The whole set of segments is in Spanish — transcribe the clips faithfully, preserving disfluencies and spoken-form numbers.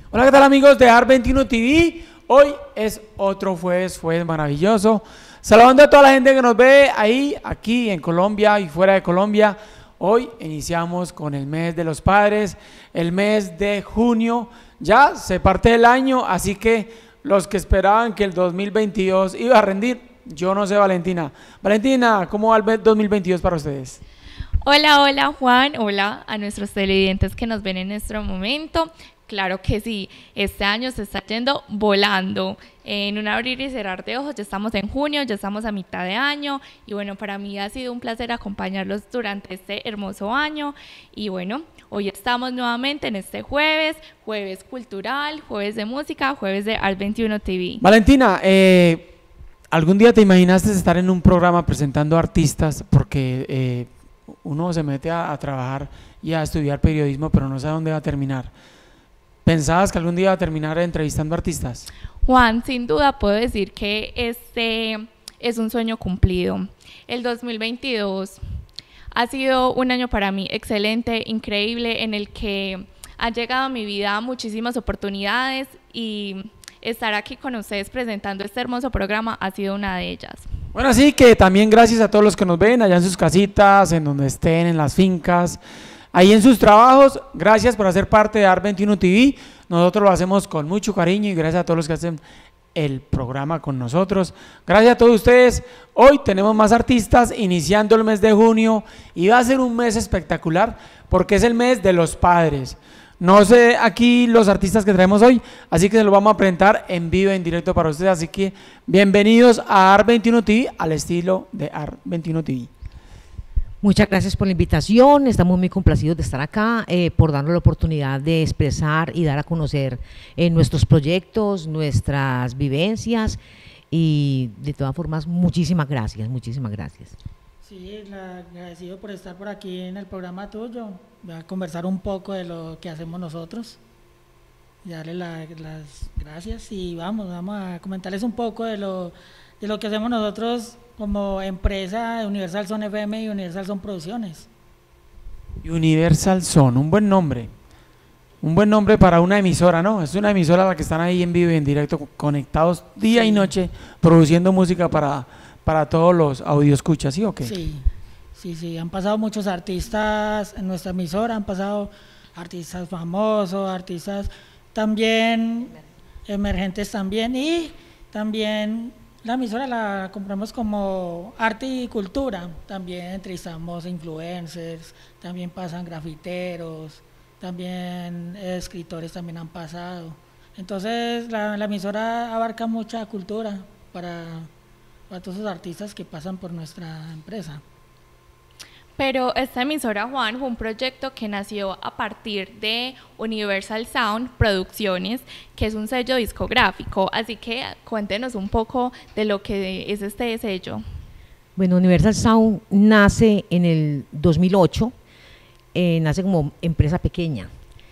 Hola, ¿qué tal amigos de A R veintiuno T V? Hoy es otro jueves, jueves maravilloso. Saludando a toda la gente que nos ve ahí, aquí en Colombia y fuera de Colombia. Hoy iniciamos con el mes de los padres, el mes de junio. Ya se parte el año, así que los que esperaban que el dos mil veintidós iba a rendir, yo no sé, Valentina. Valentina, ¿cómo va el dos mil veintidós para ustedes? Hola, hola Juan, hola a nuestros televidentes que nos ven en este momento. Claro que sí, este año se está yendo volando. En un abrir y cerrar de ojos, ya estamos en junio, ya estamos a mitad de año. Y bueno, para mí ha sido un placer acompañarlos durante este hermoso año. Y bueno, hoy estamos nuevamente en este jueves, jueves cultural, jueves de música, jueves de A R veintiuno T V. Valentina, eh, ¿algún día te imaginaste estar en un programa presentando artistas? Porque eh, uno se mete a, a trabajar y a estudiar periodismo, pero no sabe dónde va a terminar. ¿Pensabas que algún día iba a terminar entrevistando artistas? Juan, sin duda puedo decir que este es un sueño cumplido. El dos mil veintidós ha sido un año para mí excelente, increíble, en el que han llegado a mi vida muchísimas oportunidades y estar aquí con ustedes presentando este hermoso programa ha sido una de ellas. Bueno, así que también gracias a todos los que nos ven allá en sus casitas, en donde estén, en las fincas, ahí en sus trabajos. Gracias por hacer parte de A R veintiuno T V. Nosotros lo hacemos con mucho cariño y gracias a todos los que hacen el programa con nosotros. Gracias a todos ustedes. Hoy tenemos más artistas iniciando el mes de junio y va a ser un mes espectacular porque es el mes de los padres. No sé aquí los artistas que traemos hoy, así que se los vamos a presentar en vivo, en directo para ustedes. Así que bienvenidos a A R veintiuno T V, al estilo de A R veintiuno T V. Muchas gracias por la invitación, estamos muy complacidos de estar acá, eh, por darnos la oportunidad de expresar y dar a conocer eh, nuestros proyectos, nuestras vivencias y de todas formas muchísimas gracias, muchísimas gracias. Sí, la, agradecido por estar por aquí en el programa tuyo, voy a conversar un poco de lo que hacemos nosotros, y darle la, las gracias y vamos, vamos a comentarles un poco de lo, de lo que hacemos nosotros como empresa de Universal Son F M y Universal Son Producciones. Universal Son, un buen nombre, un buen nombre para una emisora, ¿no? Es una emisora a la que están ahí en vivo y en directo, conectados día sí. y noche, produciendo música para, para todos los audioscuchas, ¿sí o qué? Sí, sí, sí, han pasado muchos artistas en nuestra emisora, han pasado artistas famosos, artistas también, emergentes también, y también la emisora la compramos como arte y cultura, también entrevistamos influencers, también pasan grafiteros, también escritores también han pasado. Entonces la, la emisora abarca mucha cultura para, para todos esos artistas que pasan por nuestra empresa. Pero esta emisora, Juan, fue un proyecto que nació a partir de Universal Sound Producciones, que es un sello discográfico, así que cuéntenos un poco de lo que es este sello. Bueno, Universal Sound nace en el dos mil ocho, eh, nace como empresa pequeña.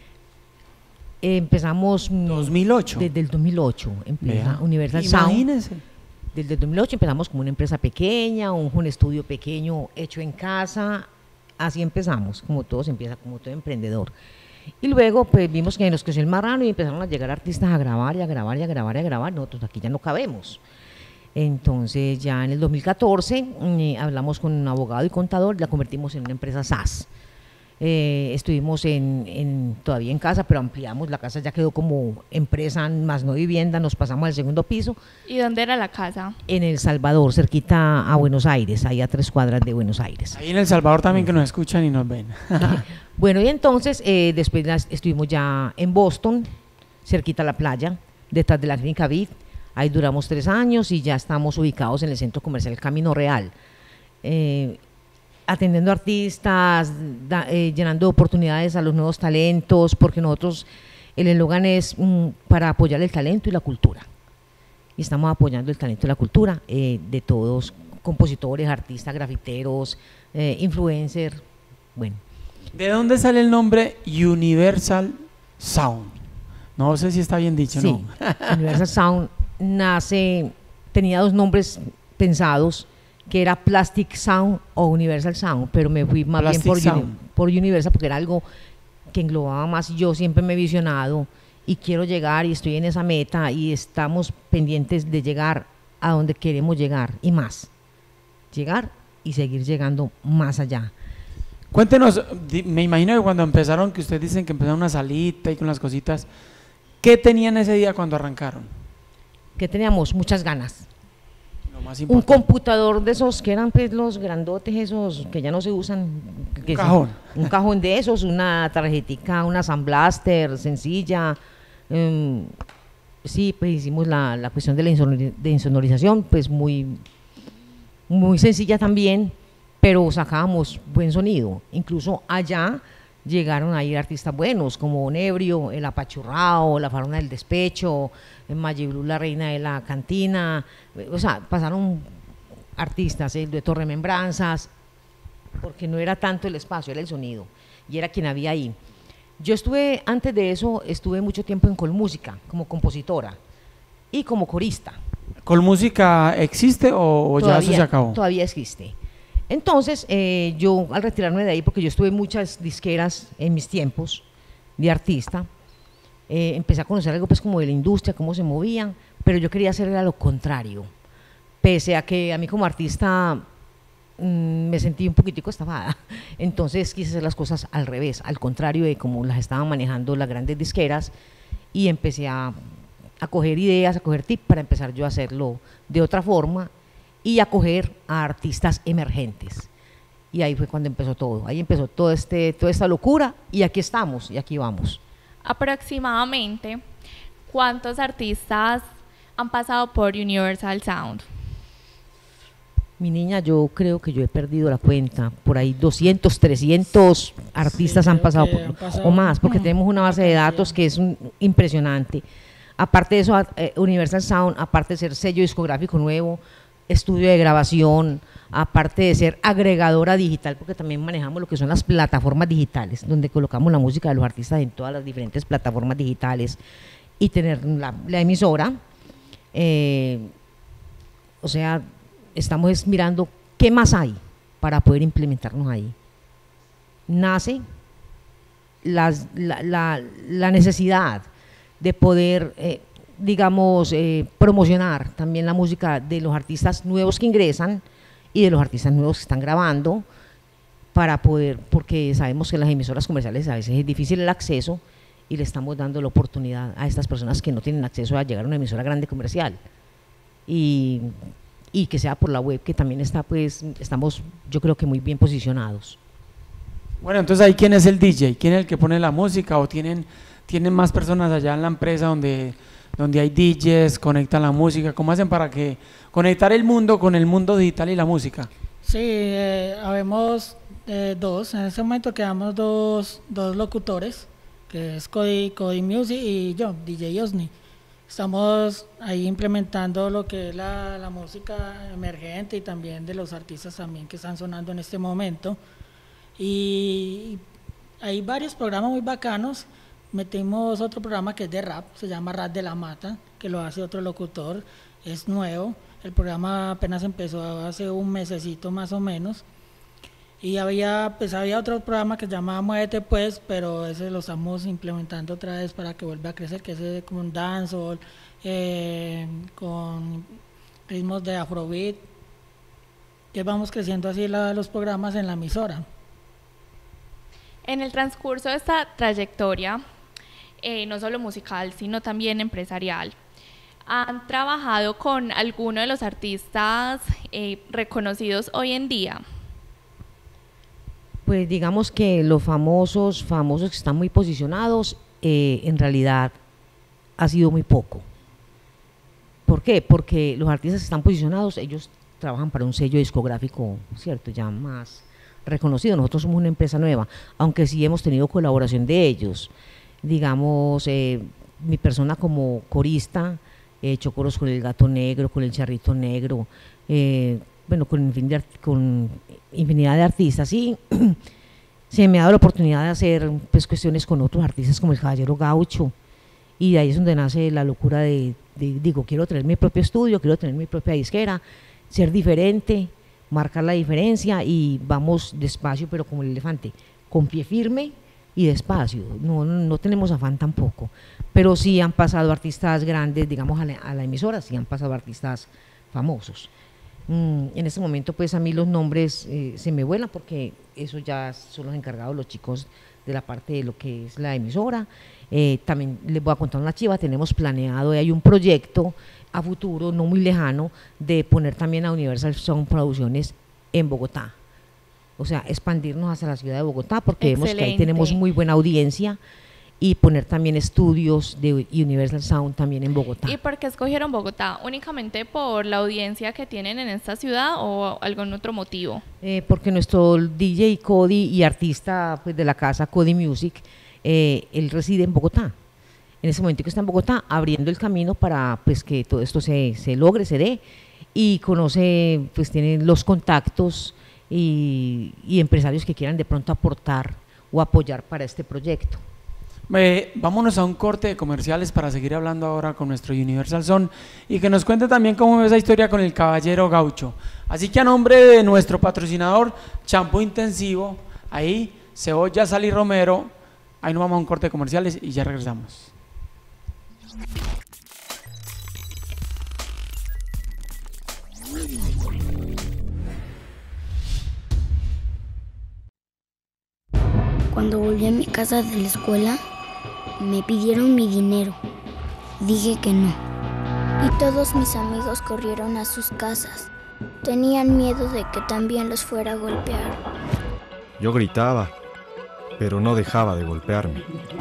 Eh, empezamos… ¿dos mil ocho? Desde el dos mil ocho, empresa Vea, Universal imagínense. Sound. Desde el dos mil ocho empezamos como una empresa pequeña, un, un estudio pequeño hecho en casa, así empezamos, como todo se empieza, como todo emprendedor. Y luego pues vimos que nos creció el marrano y empezaron a llegar artistas a grabar y a grabar y a grabar y a grabar, nosotros aquí ya no cabemos. Entonces ya en el dos mil catorce eh, hablamos con un abogado y contador, la convertimos en una empresa S A S. Eh, estuvimos en, en, todavía en casa, pero ampliamos, la casa ya quedó como empresa más no vivienda, nos pasamos al segundo piso. ¿Y dónde era la casa? En El Salvador, cerquita a Buenos Aires, ahí a tres cuadras de Buenos Aires. Ahí en El Salvador también, que nos escuchan y nos ven. Bueno, y entonces eh, después las, estuvimos ya en Boston, cerquita a la playa, detrás de la clínica Vid, ahí duramos tres años y ya estamos ubicados en el centro comercial Camino Real. Eh, atendiendo artistas, da, eh, llenando oportunidades a los nuevos talentos, porque nosotros, el eslogan es mm, para apoyar el talento y la cultura. Y estamos apoyando el talento y la cultura eh, de todos, compositores, artistas, grafiteros, eh, influencers, bueno. ¿De dónde sale el nombre Universal Sound? No sé si está bien dicho, sí, ¿no? Universal Sound nace, tenía dos nombres pensados, que era Plastic Sound o Universal Sound, pero me fui más Plastic bien por, Sound. uni, por Universal porque era algo que englobaba más y yo siempre me he visionado y quiero llegar y estoy en esa meta y estamos pendientes de llegar a donde queremos llegar y más, llegar y seguir llegando más allá. Cuéntenos, di- me imagino que cuando empezaron, que ustedes dicen que empezaron una salita y con las cositas, ¿qué tenían ese día cuando arrancaron? Que teníamos muchas ganas. Lo más Un importante. computador de esos que eran pues los grandotes esos que ya no se usan. Que Un son- cajón. un cajón de esos, una tarjetica, una Sound Blaster sencilla. em, sí, pues hicimos la, la cuestión de la insonori- de insonorización, pues muy, muy sencilla también, pero sacábamos buen sonido. Incluso allá llegaron a ir artistas buenos como Nebrio, El Apachurrao, La Farona del Despecho, Mayiblu, La Reina de la Cantina, eh, o sea, pasaron artistas, el dueto Remembranzas, porque no era tanto el espacio, era el sonido, y era quien había ahí. Yo estuve, antes de eso, estuve mucho tiempo en Colmúsica, como compositora y como corista. ¿Con música existe o, o ya eso se acabó? Todavía existe. Entonces, eh, yo al retirarme de ahí, porque yo estuve en muchas disqueras en mis tiempos de artista, eh, empecé a conocer algo pues como de la industria, cómo se movían, pero yo quería hacer era lo contrario, pese a que a mí como artista mm, me sentí un poquitico estafada, entonces quise hacer las cosas al revés, al contrario de como las estaban manejando las grandes disqueras, y empecé a, a coger ideas, a coger tips para empezar yo a hacerlo de otra forma y a coger a artistas emergentes. Y ahí fue cuando empezó todo, ahí empezó todo este, toda esta locura, y aquí estamos, y aquí vamos. Aproximadamente, ¿cuántos artistas han pasado por Universal Sound? Mi niña, yo creo que yo he perdido la cuenta, por ahí doscientos, trescientos artistas Sí, han creo pasado, que por, han pasado o más, porque un- tenemos una base de una datos cantidad. que es un- impresionante. Aparte de eso, a- eh, Universal Sound, aparte de ser sello discográfico nuevo, estudio de grabación, aparte de ser agregadora digital, porque también manejamos lo que son las plataformas digitales, donde colocamos la música de los artistas en todas las diferentes plataformas digitales, y tener la, la emisora, eh, o sea, estamos es mirando qué más hay para poder implementarnos ahí. Nace las- la, la- la necesidad de poder, eh, digamos, eh, promocionar también la música de los artistas nuevos que ingresan y de los artistas nuevos que están grabando, para poder, porque sabemos que las emisoras comerciales a veces es difícil el acceso, y le estamos dando la oportunidad a estas personas que no tienen acceso a llegar a una emisora grande comercial, y, y que sea por la web, que también está, pues, estamos yo creo que muy bien posicionados. Bueno, entonces ahí, ¿quién es el D J? ¿Quién es el que pone la música? ¿O tienen, tienen más personas allá en la empresa donde, donde hay D Js, conectan la música? ¿Cómo hacen para que conectar el mundo con el mundo digital y la música? Sí, eh, habemos eh, dos, en este momento quedamos dos, dos locutores, que es Cody, Cody Music y yo, D J Osni. Estamos ahí implementando lo que es la, la música emergente y también de los artistas también que están sonando en este momento. Y hay varios programas muy bacanos. Metimos otro programa que es de rap, se llama Rap de la Mata, que lo hace otro locutor, es nuevo. El programa apenas empezó hace un mesecito más o menos. Y había, pues había otro programa que se llama Muévete Pues, pero ese lo estamos implementando otra vez para que vuelva a crecer, que es eh, como un dancehall, eh, con ritmos de afrobeat. Que vamos creciendo así la- los programas en la emisora. En el transcurso de esta trayectoria, eh, no solo musical, sino también empresarial, ¿han trabajado con alguno de los artistas eh, reconocidos hoy en día? Pues digamos que los famosos, famosos que están muy posicionados, eh, en realidad ha sido muy poco. ¿Por qué? Porque los artistas que están posicionados, ellos trabajan para un sello discográfico, ¿cierto? Ya más reconocido. Nosotros somos una empresa nueva, aunque sí hemos tenido colaboración de ellos. Digamos, eh, mi persona como corista, he hecho coros con el Gato Negro, con el Charrito Negro, eh, bueno, con, infin- de art- con infinidad de artistas, y se me ha dado la oportunidad de hacer pues cuestiones con otros artistas como el Caballero Gaucho, y de ahí es donde nace la locura de, de, digo, quiero tener mi propio estudio, quiero tener mi propia disquera, ser diferente, marcar la diferencia, y vamos despacio pero como el elefante, con pie firme, y despacio, no, no tenemos afán tampoco, pero sí han pasado artistas grandes, digamos, a la, a la emisora, sí han pasado artistas famosos. Mm, en este momento, pues a mí los nombres eh, se me vuelan porque eso ya son los encargados los chicos de la parte de lo que es la emisora. Eh, también les voy a contar una chiva, tenemos planeado, hay un proyecto a futuro, no muy lejano, de poner también a Universal Sound Producciones en Bogotá. O sea, expandirnos hacia la ciudad de Bogotá, porque vemos que ahí tenemos muy buena audiencia, y poner también estudios de Universal Sound también en Bogotá. ¿Y por qué escogieron Bogotá? ¿Únicamente por la audiencia que tienen en esta ciudad o algún otro motivo? Eh, porque nuestro D J Cody y artista pues, de la casa Cody Music, eh, él reside en Bogotá. En ese momento que está en Bogotá, abriendo el camino para pues, que todo esto se, se logre, se dé, y conoce, pues tiene los contactos y, y empresarios que quieran de pronto aportar o apoyar para este proyecto. Eh, vámonos a un corte de comerciales para seguir hablando ahora con nuestro Universal Sound y que nos cuente también cómo es esa historia con el Caballero Gaucho. Así que a nombre de nuestro patrocinador, Champú Intensivo, ahí, Cebolla, Sal y Romero, ahí nos vamos a un corte de comerciales y ya regresamos. Cuando volví a mi casa de la escuela, me pidieron mi dinero. Dije que no. Y todos mis amigos corrieron a sus casas. Tenían miedo de que también los fuera a golpear. Yo gritaba, pero no dejaba de golpearme.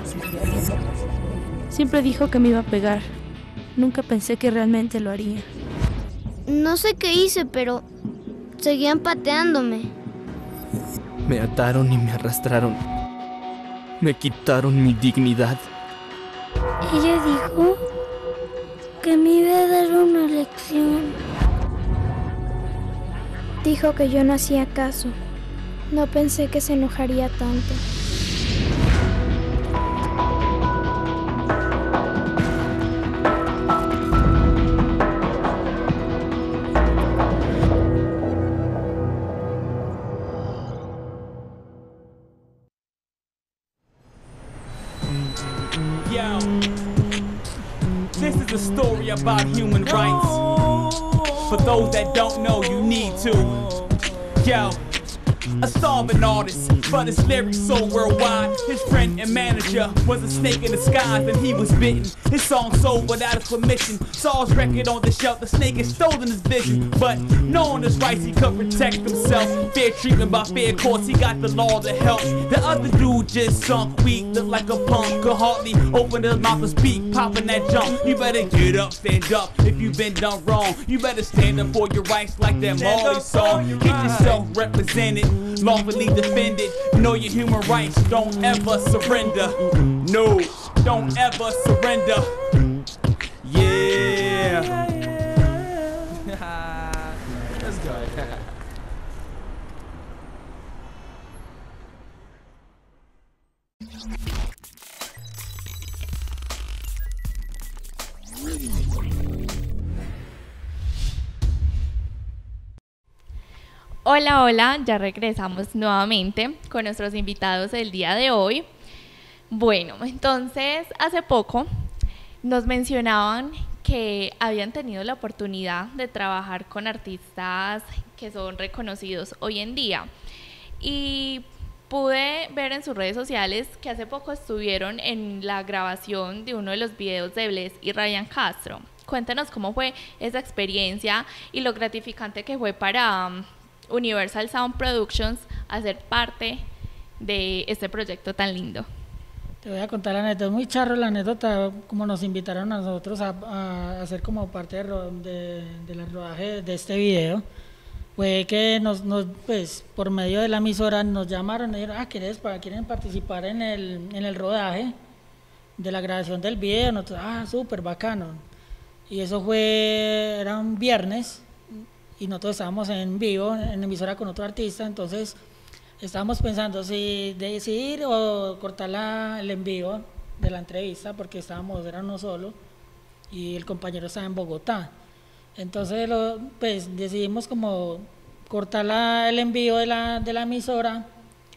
Siempre dijo que me iba a pegar. Nunca pensé que realmente lo haría. No sé qué hice, pero seguían pateándome. Me ataron y me arrastraron. Me quitaron mi dignidad. Ella dijo que me iba a dar una lección. Dijo que yo no hacía caso. No pensé que se enojaría tanto. Yo, this is a story about human rights. For those that don't know, you need to. Yo, a starving artist, but his lyrics so worldwide. His friend and manager was a snake in disguise, and he was bitten. His song sold without his permission. Saw his record on the shelf, the snake had stolen his vision. But knowing his rights, he could protect himself. Fair treatment by fair courts, he got the law to help. The other dude just sunk weak, looked like a punk, could hardly open his mouth to speak, popping that jump. You better get up, stand up, if you've been done wrong. You better stand up for your rights like that Marley song. Get yourself represented, lawfully defended. Know your human rights, don't ever surrender. No, don't ever surrender. Yeah. Let's go. Hola, hola, ya regresamos nuevamente con nuestros invitados del día de hoy. Bueno, entonces hace poco nos mencionaban que habían tenido la oportunidad de trabajar con artistas que son reconocidos hoy en día y pude ver en sus redes sociales que hace poco estuvieron en la grabación de uno de los videos de Bless y Ryan Castro. Cuéntanos cómo fue esa experiencia y lo gratificante que fue para um, Universal Sound Productions hacer parte de este proyecto tan lindo. Te voy a contar la anécdota, muy charro la anécdota, como nos invitaron a nosotros a, a hacer como parte de, de, de la rodaje de este video. Fue que nos, nos, pues, por medio de la emisora nos llamaron y dijeron, ah, ¿quieres, ¿quieren participar en el, en el rodaje de la grabación del video? Nosotros, ah, súper bacano. Y eso fue, era un viernes, y nosotros estábamos en vivo, en emisora con otro artista, entonces estábamos pensando si decidir o cortar la, el envío de la entrevista, porque estábamos, era uno solo, y el compañero estaba en Bogotá. Entonces, lo, pues decidimos como cortar la, el envío de la, de la emisora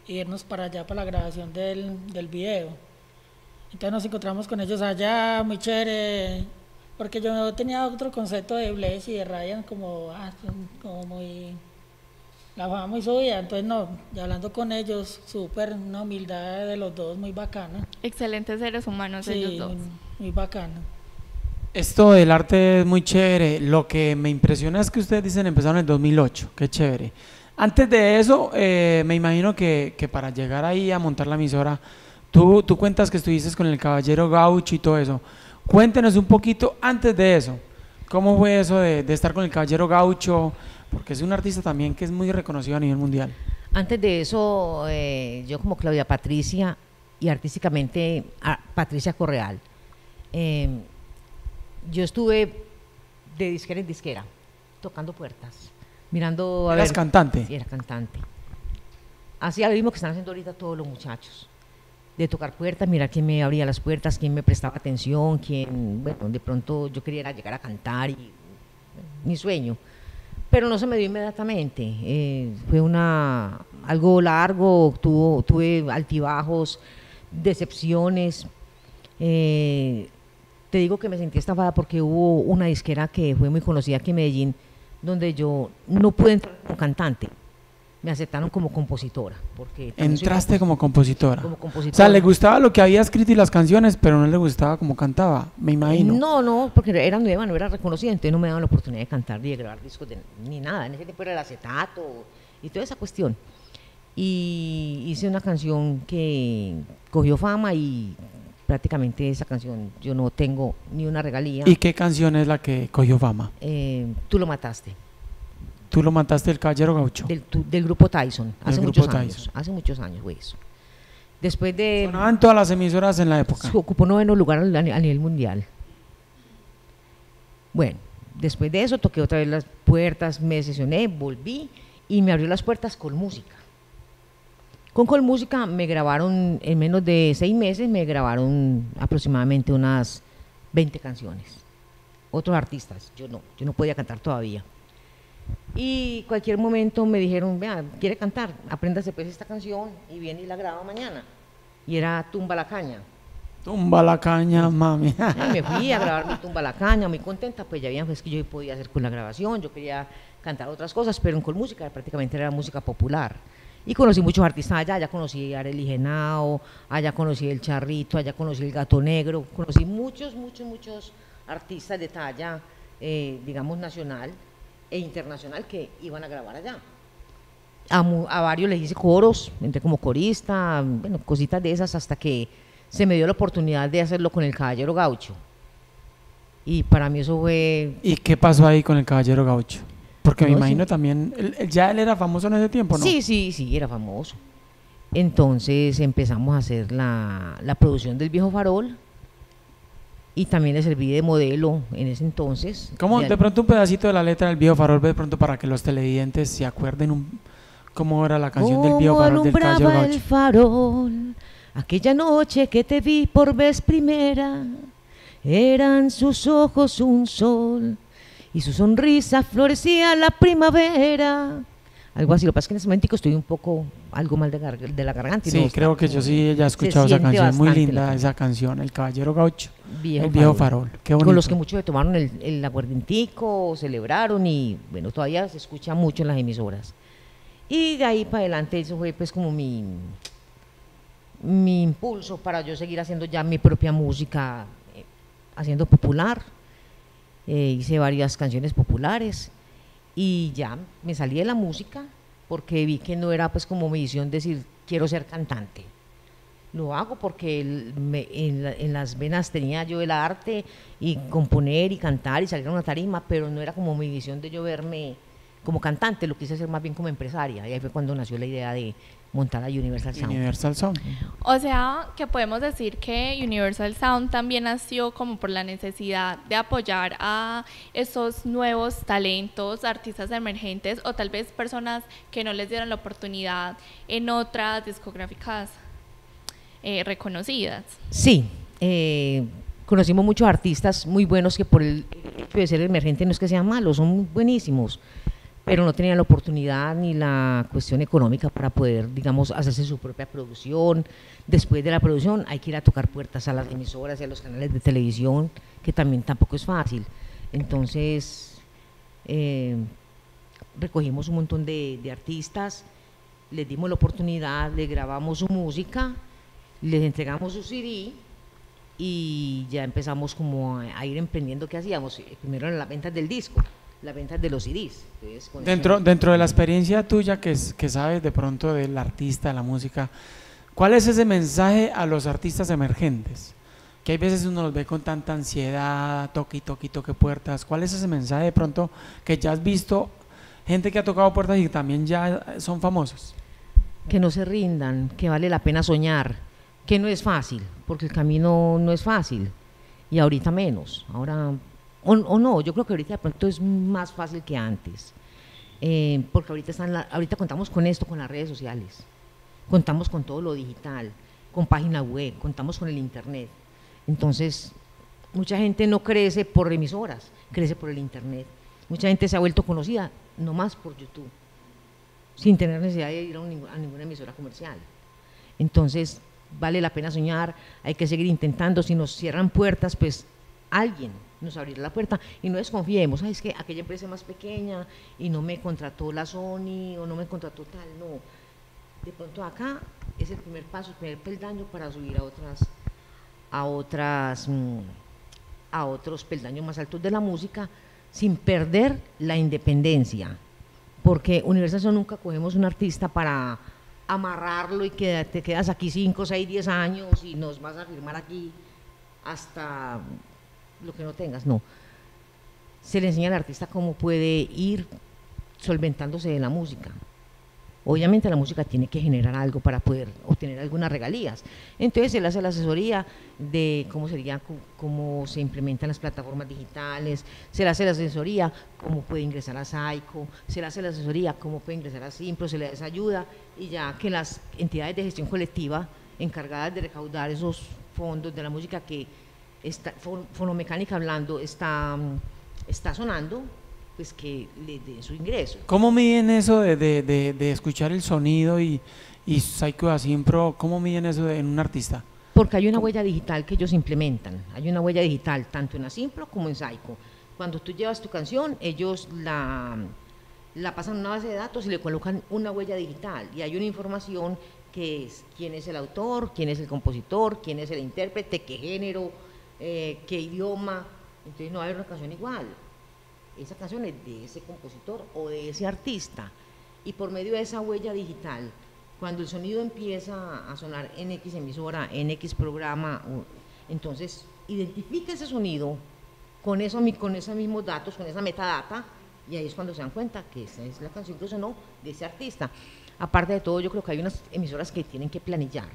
irnos para allá para la grabación del, del video. Entonces nos encontramos con ellos allá, muy chévere, porque yo tenía otro concepto de Blaze y de Ryan como, ah, como muy, la fama muy subida, entonces no, y hablando con ellos, súper, una humildad de los dos muy bacana. Excelentes seres humanos Sí, ellos dos. muy, muy bacana. Esto del arte es muy chévere. Lo que me impresiona es que ustedes dicen empezaron en el dos mil ocho, qué chévere. Antes de eso, eh, me imagino que, que para llegar ahí a montar la emisora, tú, tú cuentas que estuviste con el Caballero Gaucho y todo eso. Cuéntenos un poquito antes de eso, ¿cómo fue eso de, de estar con el Caballero Gaucho? Porque es un artista también que es muy reconocido a nivel mundial. Antes de eso, eh, yo como Claudia Patricia y artísticamente a Patricia Correal, eh, yo estuve de disquera en disquera, tocando puertas, mirando a ¿Eras ver, cantante? Sí, era cantante. Hacía lo mismo que están haciendo ahorita todos los muchachos, de tocar puertas, mirar quién me abría las puertas, quién me prestaba atención, quién, bueno, de pronto yo quería llegar a cantar y bueno, mi sueño, pero no se me dio inmediatamente. Eh, fue una algo largo, tuvo, tuve altibajos, decepciones. Eh, te digo que me sentí estafada porque hubo una disquera que fue muy conocida aquí en Medellín, donde yo no pude entrar como cantante, me aceptaron como compositora. Porque Entraste compos como compositora. Como compositora. O sea, le gustaba lo que había escrito y las canciones, pero no le gustaba cómo cantaba, me imagino. No, no, porque era nueva, no era reconocida, entonces no me daban la oportunidad de cantar ni de grabar discos de, ni nada. En ese tiempo era el acetato y toda esa cuestión. Y hice una canción que cogió fama y prácticamente esa canción yo no tengo ni una regalía. ¿Y qué canción es la que cogió fama? Eh, Tú lo mataste. Tú lo mataste del Caballero Gaucho. Del, tu, del grupo Tyson, hace Del muchos grupo años. Tyson. Hace muchos años fue eso. Después de. Sonaban todas las emisoras en la época. Ocupó noveno lugar a, a nivel mundial. Bueno, después de eso toqué otra vez las puertas, me sesioné, volví y me abrió las puertas con música. Con Con Música me grabaron, en menos de seis meses, me grabaron aproximadamente unas veinte canciones. Otros artistas, yo no, yo no podía cantar todavía. Y cualquier momento me dijeron, vea, ¿quiere cantar? Apréndase pues esta canción y viene y la graba mañana. Y era Tumba la Caña. Tumba la caña, mami. Y me fui a grabar mi Tumba la Caña, muy contenta, pues ya habían pues que yo podía hacer con la grabación, yo quería cantar otras cosas, pero en Con Música prácticamente era música popular. Y conocí muchos artistas allá, allá conocí a Arely Genao, allá conocí el Charrito, allá conocí el Gato Negro, conocí muchos, muchos, muchos artistas de talla, eh, digamos, nacional e internacional que iban a grabar allá. A, a varios les hice coros, entré como corista, bueno, cositas de esas, hasta que se me dio la oportunidad de hacerlo con el Caballero Gaucho. Y para mí eso fue... ¿Y qué pasó ahí con el Caballero Gaucho? Porque me No, imagino sí. también, él- él- ya él era famoso en ese tiempo, ¿no? Sí, sí, sí, era famoso. Entonces empezamos a hacer la, la producción del Viejo Farol y también le serví de modelo en ese entonces. ¿Cómo? Ya- De pronto un pedacito de la letra del Viejo Farol, de pronto para que los televidentes se acuerden un, cómo era la canción del Viejo ¿Cómo Farol del Caballero alumbraba el Gaucho. farol aquella noche que te vi por vez primera? Eran sus ojos un sol y su sonrisa florecía la primavera. Algo así, lo que pasa es que en ese momento estoy un poco, algo mal de, gar- de la garganta. y Sí, no creo está que como- yo sí ya he se escuchado esa siente canción, muy bastante linda la esa canción, el Caballero Gaucho, Viejo el Viejo Farol, qué bonito. Con los que muchos se tomaron el, el aguardientico, celebraron y bueno, todavía se escucha mucho en las emisoras. Y de ahí para adelante eso fue pues como mi, mi impulso para yo seguir haciendo ya mi propia música, eh, haciendo popular. Eh, hice varias canciones populares y ya me salí de la música porque vi que no era pues como mi visión decir quiero ser cantante. Lo hago porque el- me- en, la- en las venas tenía yo el arte y componer y cantar y salir a una tarima, pero no era como mi visión de yo verme como cantante, lo quise hacer más bien como empresaria. Y ahí fue cuando nació la idea de montar a Universal Sound. Universal Sound. O sea, que podemos decir que Universal Sound también nació como por la necesidad de apoyar a esos nuevos talentos, artistas emergentes o tal vez personas que no les dieron la oportunidad en otras discográficas eh, reconocidas. Sí, eh, conocimos muchos artististas muy buenos que por el hecho de ser emergente no es que sean malos, son buenísimos. pero no tenían la oportunidad ni la cuestión económica para poder, digamos, hacerse su propia producción. Después de la producción hay que ir a tocar puertas a las emisoras y a los canales de televisión, que también tampoco es fácil. Entonces, eh, recogimos un montón de, de artistas, les dimos la oportunidad, les grabamos su música, les entregamos su C D y ya empezamos como a, a ir emprendiendo qué hacíamos. Primero en las ventas del disco, las ventas de los C Ds. Entonces, con Dentro, eso, dentro de la experiencia tuya que, es- que sabes de pronto del artista, de la música, ¿cuál es ese mensaje a los artistas emergentes? Que hay veces uno los ve con tanta ansiedad, toque y toque y toque puertas. ¿Cuál es ese mensaje de pronto que ya has visto gente que ha tocado puertas y que también ya son famosos? que no se rindan, que vale la pena soñar, que no es fácil, porque el camino no es fácil, y ahorita menos, ahora, o, o no, yo creo que ahorita de pronto es más fácil que antes, eh, porque ahorita, están la- ahorita contamos con esto, con las redes sociales, contamos con todo lo digital, con página web, contamos con el internet, entonces mucha gente no crece por emisoras, crece por el internet, mucha gente se ha vuelto conocida nomás por YouTube, sin tener necesidad de ir a, un- a ninguna emisora comercial. Entonces, vale la pena soñar, hay que seguir intentando, si nos cierran puertas, pues alguien nos abrirá la puerta y no desconfiemos, "Ay, es que aquella empresa es más pequeña y no me contrató la Sony o no me contrató tal", no. De pronto acá es el primer paso, el primer peldaño para subir a otras, a otras, mm, a otros peldaños más altos de la música sin perder la independencia. Porque Universal Son nunca cogemos un artista para amarrarlo y que te quedas aquí cinco, seis, diez años y nos vas a firmar aquí hasta lo que no tengas, no. Se le enseña al artista cómo puede ir solventándose de la música. Obviamente la música tiene que generar algo para poder obtener algunas regalías. Entonces se le hace la asesoría de cómo sería, cu- cómo se implementan las plataformas digitales, se le hace la asesoría cómo puede ingresar a Saico, se le hace la asesoría cómo puede ingresar a Simpro, se le da esa ayuda y ya que las entidades de gestión colectiva encargadas de recaudar esos fondos de la música que está, fon- fonomecánica hablando, está, mm, está sonando, pues que le den su ingreso. ¿Cómo miden eso de, de, de, de escuchar el sonido y, y Psycho Asimpro? ¿Cómo miden eso de- en un artista? Porque hay una huella digital que ellos implementan, hay una huella digital tanto en Asimpro como en Saico. Cuando tú llevas tu canción, ellos la, la pasan a una base de datos y le colocan una huella digital y hay una información que es quién es el autor, quién es el compositor, quién es el intérprete, qué género, eh, qué idioma, entonces no va a haber una canción igual. Esa canción es de ese compositor o de ese artista y por medio de esa huella digital, cuando el sonido empieza a sonar en X emisora, en X programa, o- entonces identifica ese sonido con, eso, mi- con esos mismos datos, con esa metadata y ahí es cuando se dan cuenta que esa es la canción que sonó de ese artista. Aparte de todo, yo creo que hay unas emisoras que tienen que planillar,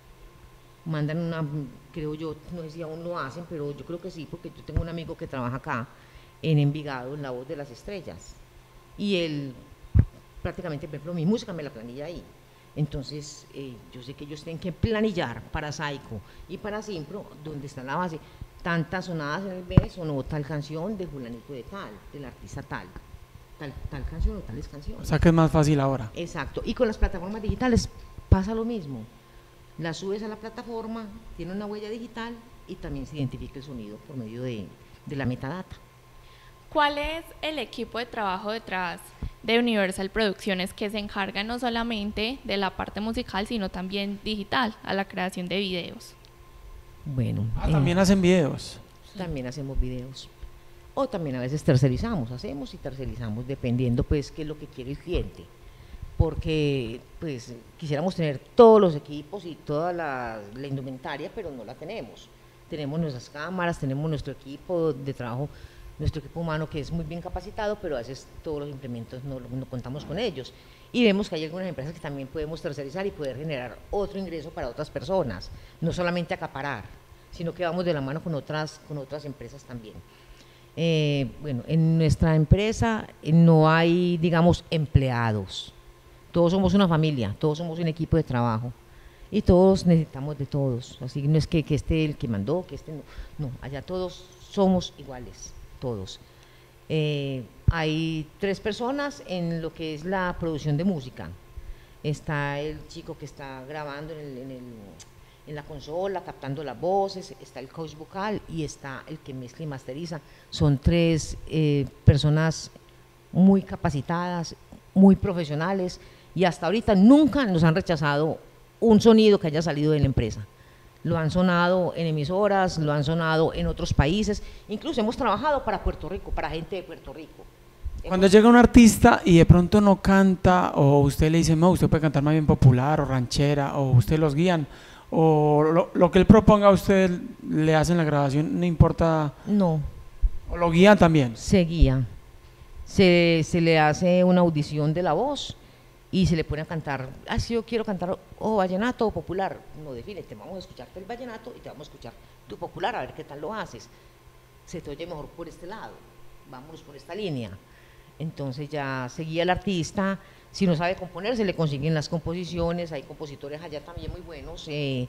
mandan una, creo yo, no sé si aún lo hacen, pero yo creo que sí, porque yo tengo un amigo que trabaja acá en Envigado, en La Voz de las Estrellas, y él prácticamente, por ejemplo, mi música me la planilla ahí. Entonces, eh, yo sé que ellos tienen que planillar para Saico y para Simpro, donde está la base, tantas sonadas en el mes o no, tal canción de fulanito de tal, del artista tal, tal, tal canción o tales O canciones. sea que es más fácil ahora. Exacto, y con las plataformas digitales pasa lo mismo, las subes a la plataforma, tiene una huella digital y también se identifica el sonido por medio de, de la metadata. ¿Cuál es el equipo de trabajo detrás de Universal Producciones que se encarga no solamente de la parte musical, sino también digital, a la creación de videos? Bueno, Ah, eh, también hacen videos. también hacemos videos. O también a veces tercerizamos, hacemos y tercerizamos, dependiendo pues qué es lo que quiere el cliente. Porque pues quisiéramos tener todos los equipos y toda la, la indumentaria, pero no la tenemos. Tenemos nuestras cámaras, tenemos nuestro equipo de trabajo, nuestro equipo humano que es muy bien capacitado, pero a veces todos los implementos no, no contamos con ellos. Y vemos que hay algunas empresas que también podemos tercerizar y poder generar otro ingreso para otras personas, no solamente acaparar, sino que vamos de la mano con otras, con otras empresas también. Eh, bueno, en nuestra empresa eh, no hay, digamos, empleados. Todos somos una familia, todos somos un equipo de trabajo y todos necesitamos de todos. Así no es que, que este el que mandó, que este no. No, allá todos somos iguales, todos. Eh, hay tres personas en lo que es la producción de música. Está el chico que está grabando en, el, en, el, en la consola, captando las voces, está el coach vocal y está el que mezcla y masteriza. Son tres eh, personas muy capacitadas, muy profesionales, y hasta ahorita nunca nos han rechazado un sonido que haya salido de la empresa. Lo han sonado en emisoras, lo han sonado en otros países, incluso hemos trabajado para Puerto Rico, para gente de Puerto Rico. Cuando llega un artista y de pronto no canta, o usted le dice, no, usted puede cantar más bien popular o ranchera, o usted los guían, o lo, lo que él proponga a usted le hacen la grabación, no importa. No. ¿O lo guían también? Se guía. Se, se le hace una audición de la voz y se le pone a cantar, ah, si yo quiero cantar o vallenato o popular. No, defínete, vamos a escucharte el vallenato y te vamos a escuchar tu popular, a ver qué tal lo haces. Se te oye mejor por este lado, vámonos por esta línea. Entonces ya seguía el artista, si no sabe componer se le consiguen las composiciones, hay compositores allá también muy buenos, eh,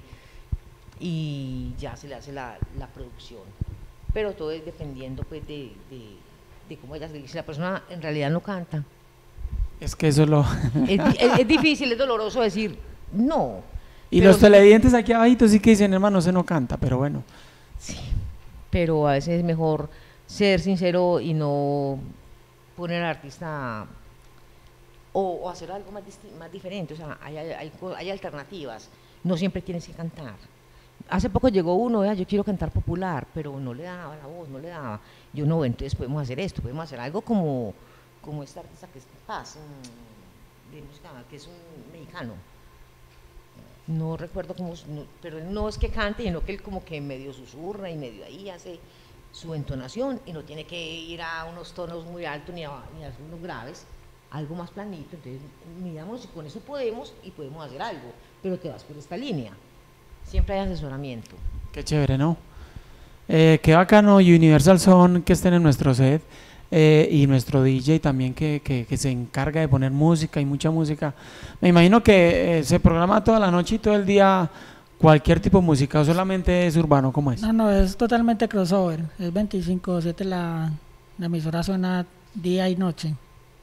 y ya se le hace la, la producción, pero todo es dependiendo pues de, de, de cómo ella se dice. Si la persona en realidad no canta, es que eso lo... es, es, es difícil, es doloroso decir no. Y los televidentes aquí abajito sí que dicen, hermano, se no canta, pero bueno. Sí, pero a veces es mejor ser sincero y no poner al artista o, o hacer algo más, más diferente. O sea, hay, hay, hay alternativas, no siempre tienes que cantar. Hace poco llegó uno, ¿eh? Yo quiero cantar popular, pero no le daba la voz, no le daba. Yo no, entonces podemos hacer esto, podemos hacer algo como, como este artista que es Paz, de música, que es un mexicano. No recuerdo cómo, no, pero él no es que cante, sino que él como que medio susurra y medio ahí hace su entonación y no tiene que ir a unos tonos muy altos ni a, ni a unos graves, algo más planito. Entonces miramos si con eso podemos y podemos hacer algo, pero te vas por esta línea. Siempre hay asesoramiento. Qué chévere, ¿no? Eh, qué bacano y Universal Sound que estén en nuestro set, eh, y nuestro D J también que, que, que se encarga de poner música y mucha música. Me imagino que eh, se programa toda la noche y todo el día cualquier tipo de música, o solamente es urbano, ¿cómo es? No, no, es totalmente crossover, es veinticinco siete, la, la emisora suena día y noche.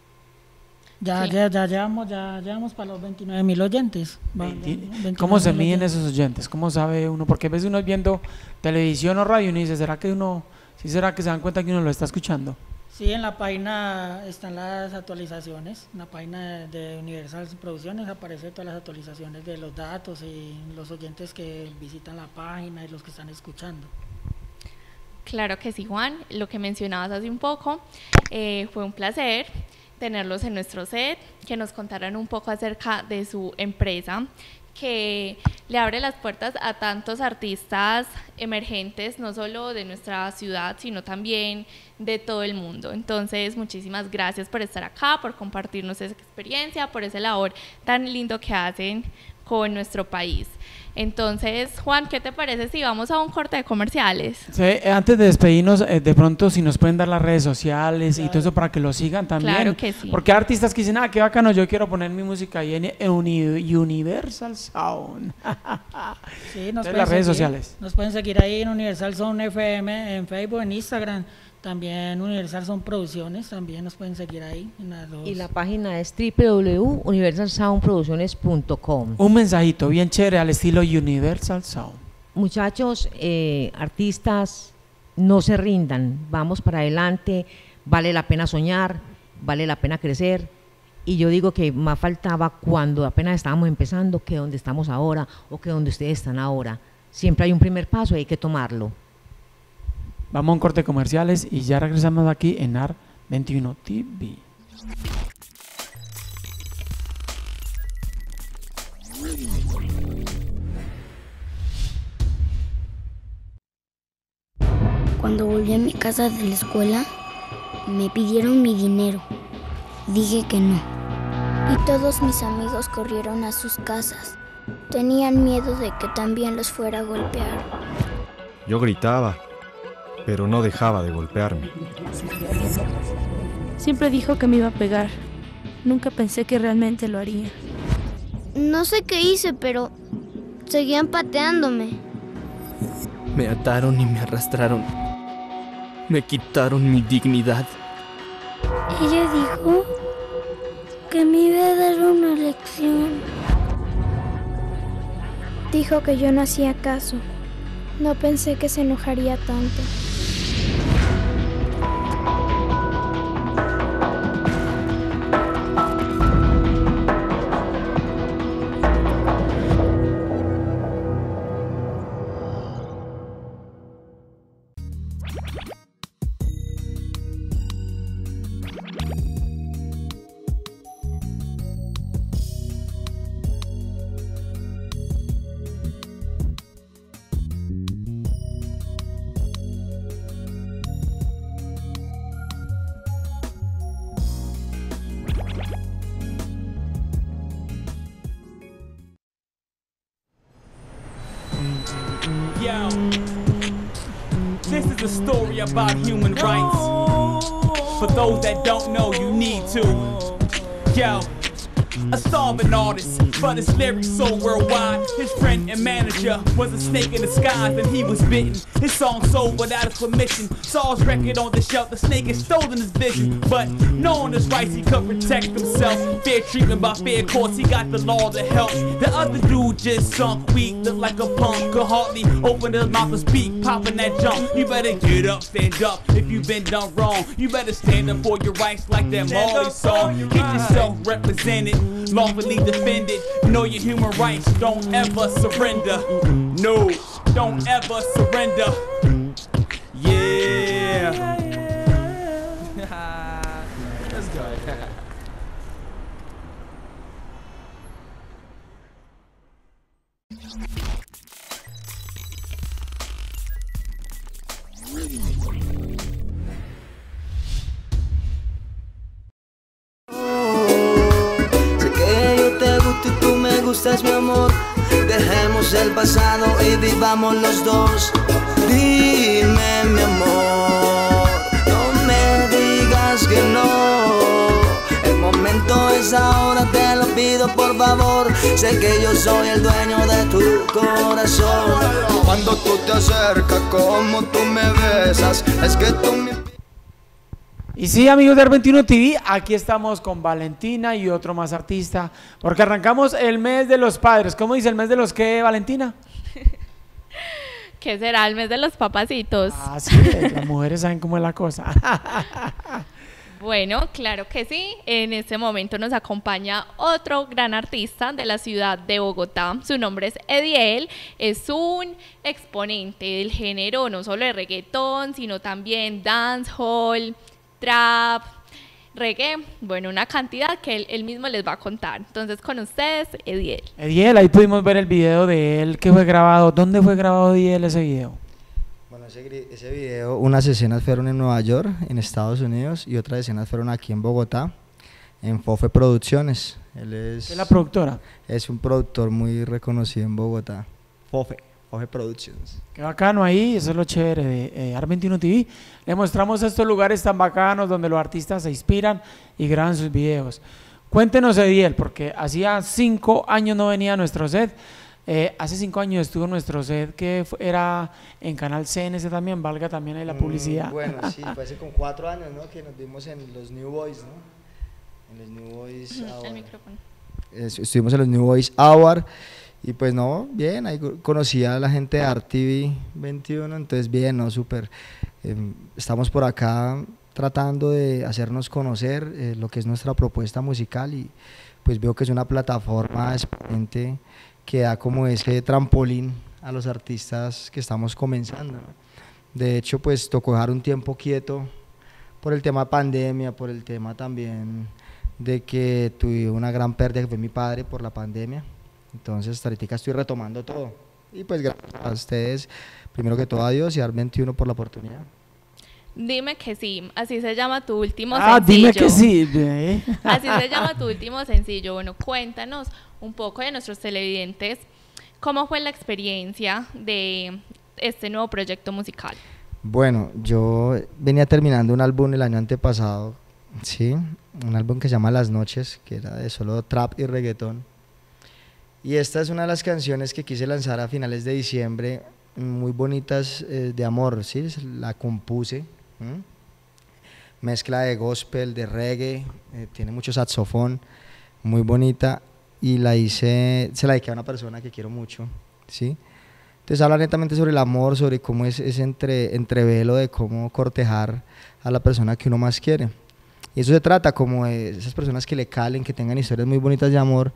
Ya, sí. ya, ya llevamos, ya llevamos para los veintinueve mil oyentes. ¿Cómo se miden esos oyentes? ¿Cómo sabe uno? Porque a veces uno es viendo televisión o radio y uno dice, ¿será que uno, sí será que se dan cuenta que uno lo está escuchando? Sí, en la página están las actualizaciones, en la página de Universal Producciones aparecen todas las actualizaciones de los datos y los oyentes que visitan la página y los que están escuchando. Claro que sí, Juan, lo que mencionabas hace un poco, eh, fue un placer tenerlos en nuestro set, que nos contaran un poco acerca de su empresa, que le abre las puertas a tantos artistas emergentes, no solo de nuestra ciudad, sino también de todo el mundo. Entonces, muchísimas gracias por estar acá, por compartirnos esa experiencia, por ese labor tan lindo que hacen con nuestro país. Entonces, Juan, ¿qué te parece si vamos a un corte de comerciales? Sí, antes de despedirnos, eh, de pronto si nos pueden dar las redes sociales, claro, y todo eso para que lo sigan también. Claro que sí. Porque hay artistas que dicen, ah, qué bacano, yo quiero poner mi música ahí en, en Uni, Universal Sound. Sí, nos Entonces, las redes seguir, sociales. Nos pueden seguir ahí en Universal Sound F M, en Facebook, en Instagram. También Universal Sound Producciones, también nos pueden seguir ahí en las dos. Y la página es doble u doble u doble u punto universal sound producciones punto com. Un mensajito bien chévere al estilo Universal Sound. Muchachos, eh, artistas, no se rindan, vamos para adelante, vale la pena soñar, vale la pena crecer. Y yo digo que más faltaba cuando apenas estábamos empezando que donde estamos ahora o que donde ustedes están ahora. Siempre hay un primer paso y hay que tomarlo. Vamos a un corte de comerciales y ya regresamos aquí en A R veintiuno T V. Cuando volví a mi casa de la escuela, me pidieron mi dinero. Dije que no. Y todos mis amigos corrieron a sus casas. Tenían miedo de que también los fuera a golpear. Yo gritaba, pero no dejaba de golpearme. Siempre dijo que me iba a pegar. Nunca pensé que realmente lo haría. No sé qué hice, pero seguían pateándome. Me ataron y me arrastraron. Me quitaron mi dignidad. Ella dijo que me iba a dar una lección. Dijo que yo no hacía caso. No pensé que se enojaría tanto. Yo, this is a story about human rights. For those that don't know, you need to. Yo, a starving artist, but his lyrics so worldwide. His friend and manager was a snake in disguise, and he was bitten. His song sold without his permission. Saw his record on the shelf, the snake had stolen his vision. But knowing his rights, he could protect himself. Fair treatment by fair courts, he got the law to help. The other dude just sunk weak, looked like a punk. Could hardly open his mouth to speak, popping that junk. You better get up, stand up if you've been done wrong. You better stand up for your rights like that Marley song. Get yourself represented, lawfully defended. Know your human rights, don't ever surrender. No, don't ever surrender. Yeah. Let's go. Gustas, mi amor, dejemos el pasado y vivamos los dos. Dime, mi amor, no me digas que no. El momento es ahora, te lo pido por favor. Sé que yo soy el dueño de tu corazón. Cuando tú te acercas, como tú me besas, es que tú me... Y sí, amigos de AR veintiuno T V, aquí estamos con Valentina y otro más artista, porque arrancamos el mes de los padres. ¿Cómo dice el mes de los qué, Valentina? ¿Qué será el mes de los papacitos? Ah, sí, las mujeres saben cómo es la cosa. Bueno, claro que sí. En este momento nos acompaña otro gran artista de la ciudad de Bogotá. Su nombre es Ediel. Es un exponente del género no solo de reggaetón, sino también dancehall, trap, reggae, bueno, una cantidad que él, él mismo les va a contar. Entonces, con ustedes, Ediel. Ediel, ahí pudimos ver el video de él que fue grabado. ¿Dónde fue grabado, Ediel, ese video? Bueno, ese, ese video, unas escenas fueron en Nueva York, en Estados Unidos, y otras escenas fueron aquí en Bogotá, en Fofe Producciones. Él es... ¿Qué es la productora? Es un productor muy reconocido en Bogotá. Fofe. Fofe Productions. Qué bacano ahí, eso es lo chévere de eh, AR veintiuno T V. Le mostramos estos lugares tan bacanos donde los artistas se inspiran y graban sus videos. Cuéntenos, Ediel, porque hacía cinco años no venía a nuestro set. Eh, hace cinco años estuvo en nuestro set que fue, era en Canal C N S también, valga también ahí la publicidad. Mm, bueno, sí, fue hace con cuatro años, ¿no? Que nos vimos en los New Boys, ¿no? En los New Boys Award. El micrófono. Estuvimos en los New Boys Award. Y pues no, bien, ahí conocí a la gente de AR T V veintiuno, entonces bien, no, súper. Eh, estamos por acá tratando de hacernos conocer eh, lo que es nuestra propuesta musical y pues veo que es una plataforma exponente que da como ese trampolín a los artistas que estamos comenzando, ¿no? De hecho, pues tocó dejar un tiempo quieto por el tema pandemia, por el tema también de que tuve una gran pérdida que fue mi padre por la pandemia. Entonces, ahorita estoy retomando todo. Y pues gracias a ustedes, primero que todo a Dios y a AR veintiuno por la oportunidad. Dime que sí, así se llama tu último ah, sencillo. Dime que sí. ¿eh? Así se llama tu último sencillo. Bueno, cuéntanos un poco de nuestros televidentes, ¿cómo fue la experiencia de este nuevo proyecto musical? Bueno, yo venía terminando un álbum el año antepasado, sí, un álbum que se llama Las Noches, que era de solo trap y reggaetón. Y esta es una de las canciones que quise lanzar a finales de diciembre, muy bonitas, eh, de amor, ¿sí? La compuse, ¿m? mezcla de gospel, de reggae, eh, tiene mucho saxofón, muy bonita, y la hice, se la dediqué a una persona que quiero mucho, ¿sí? Entonces habla netamente sobre el amor, sobre cómo es ese entre, entrevelo de cómo cortejar a la persona que uno más quiere. Y eso se trata como de esas personas que le calen, que tengan historias muy bonitas de amor,